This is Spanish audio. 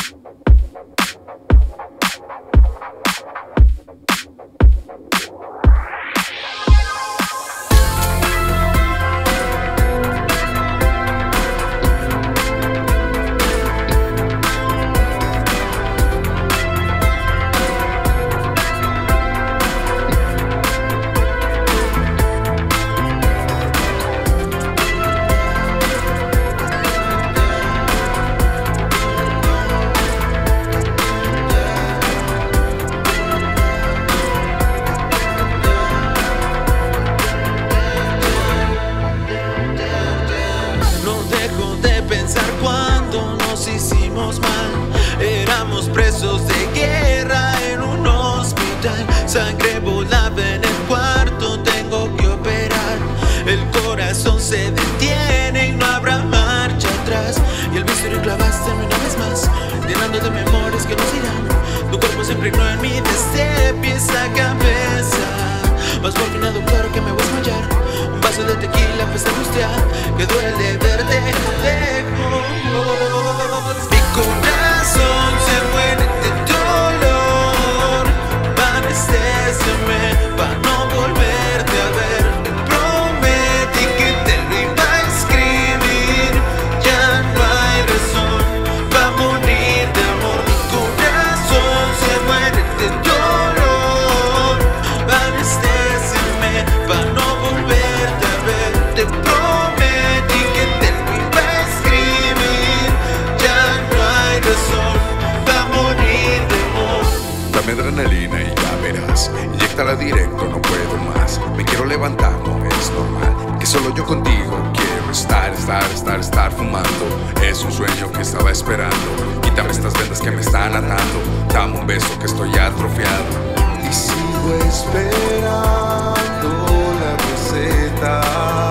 Cuando nos hicimos mal, éramos presos de guerra en un hospital. Sangre volaba en el cuarto, tengo que operar. El corazón se detiene y no habrá marcha atrás. Y el misterio clavaste una vez más, llenando de memorias que nos irán. Tu cuerpo se impregnó en mí desde pies a cabeza. Vas por fin a doctor que me voy a desmayar. Un vaso de tequila pues angustia, que duele verte lejos. Mi corazón se muere de dolor. Anestésiame para no volverte a ver. Prometí que te lo iba a escribir. Ya no hay razón para morir de amor. Mi corazón se muere de dolor. Anestésiame para no volverte a ver. Te prometí que te lo iba a escribir. Ya no hay razón para morir de amor. Dame adrenalina y ya verás. Inyéctala directo, no puedo más. Me quiero levantar, no es normal. Que solo yo contigo quiero estar fumando. Es un sueño que estaba esperando. Quítame estas vendas que me están atando. Dame un beso que estoy atrofiado. Y sigo esperando la receta.